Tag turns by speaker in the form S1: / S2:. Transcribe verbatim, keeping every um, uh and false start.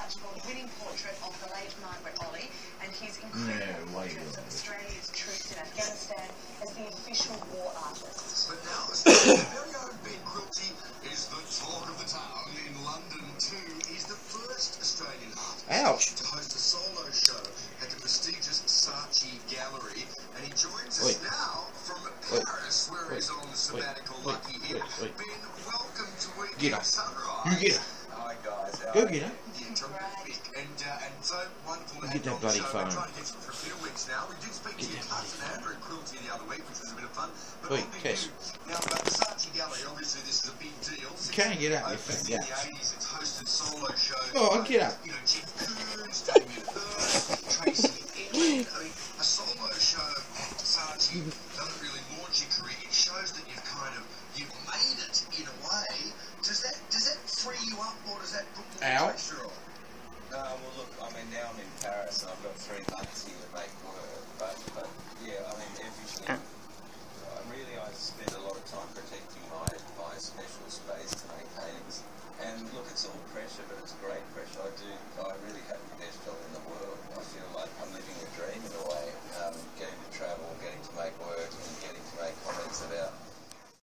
S1: called Winning Portrait of the Late Margaret Olley, and his incredible
S2: no,
S1: portraits of Australia's troops in Afghanistan as the official war artist.
S3: But now Australia's very own Ben Quilty is the talk of the town in London too. He's the first Australian artist
S2: Ouch.
S3: to host a solo show at the prestigious Saatchi Gallery, and he joins us
S2: wait.
S3: now from
S2: Wait.
S3: Paris, where
S2: Wait.
S3: he's on the sabbatical
S2: Wait.
S3: lucky
S2: Wait.
S3: here.
S2: Wait.
S3: Ben, welcome to
S2: Get
S3: Weekend
S2: up.
S3: Sunrise.
S2: You get up.
S3: Hi guys. How
S2: Go
S3: are
S2: get
S3: you?
S2: up.
S3: Yeah, terrific. And, uh, and so wonderful to
S2: Get
S3: have you
S2: that
S3: on the
S2: bloody
S3: show.
S2: phone.
S3: We're trying to get you for a few weeks now. We did speak
S2: Get
S3: to your
S2: that bloody
S3: cousin
S2: phone.
S3: Andrew Quilty the other week, which was a bit of fun. But
S2: Wait,
S3: on to
S2: Tess.
S3: you. Now, uh, the Saatchi Gallery, obviously this is a big deal.
S2: You can't get out,
S3: Over
S2: you can't
S3: in
S2: get
S3: the
S2: out.
S3: eighties, it's hosted solo shows.
S2: Oh,
S3: by,
S2: get up.
S3: You know, Jim Coons, Damien Hirst, Tracy Edwin. I mean, a solo show, Saatchi, doesn't really launch your career. It shows that you've kind of, you've made it in a way. Does that, does that free you up, or does that put more
S2: Ow.
S3: pressure on?
S4: No, well look, I mean now I'm in Paris and I've got three months here to make work, but, but yeah, I mean everything, uh, really I spend a lot of time protecting my, my special space to make paintings.